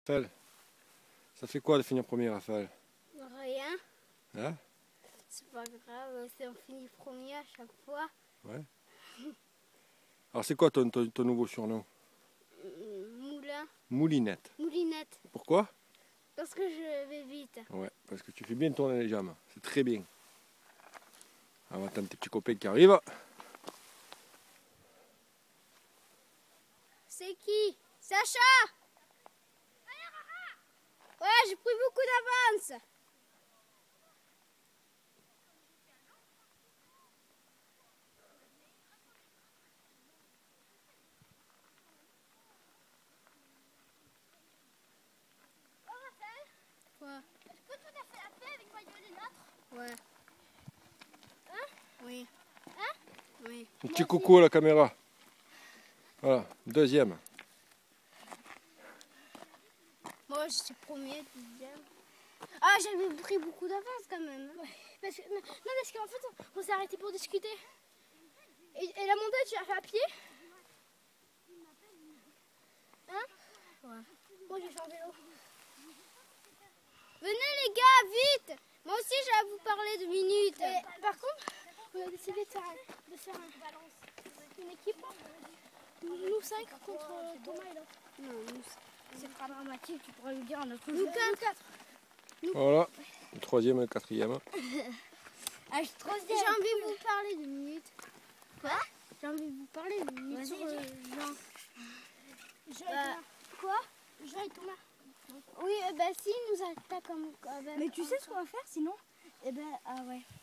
Raphaël, ça fait quoi de finir premier, Raphaël? Rien. Hein? C'est pas grave, on finit premier à chaque fois. Ouais. Alors c'est quoi ton nouveau surnom? Moulin. Moulinette. Moulinette. Pourquoi? Parce que je vais vite. Ouais, parce que tu fais bien tourner les jambes. C'est très bien. On va attendre tes petits copains qui arrivent. C'est qui? Sacha! Ouais, j'ai pris beaucoup d'avance. Quoi? Je peux tout à fait la faire avec maillot des nôtres? Ouais. Hein? Oui. Hein? Oui. Un petit coucou à la caméra. Voilà, deuxième. Moi, je suis premier, deuxième. Ah, j'avais pris beaucoup d'avance quand même. Ouais. Parce que, non, parce qu'en fait, on s'est arrêté pour discuter. Et la montée, tu l'as fait à pied? Hein? Ouais. Moi, j'ai fait en vélo. Venez les gars, vite! Moi aussi, je vais vous parler de minutes. Et, par contre, on a décidé de faire une équipe. Nous 5 contre Thomas et l'autre. Non, c'est pas dramatique, tu pourrais lui dire un autre Nous jour. 4. Voilà, le troisième et le quatrième. Ah, j'ai envie de vous parler de minutes. Quoi? J'ai envie de vous parler de minutes sur Jean. Jean et Thomas. Quoi? Jean et Thomas. Oui, bah si, il nous arrête pas comme... Mais tu sais ce qu'on va faire sinon? Eh ben, ah ouais.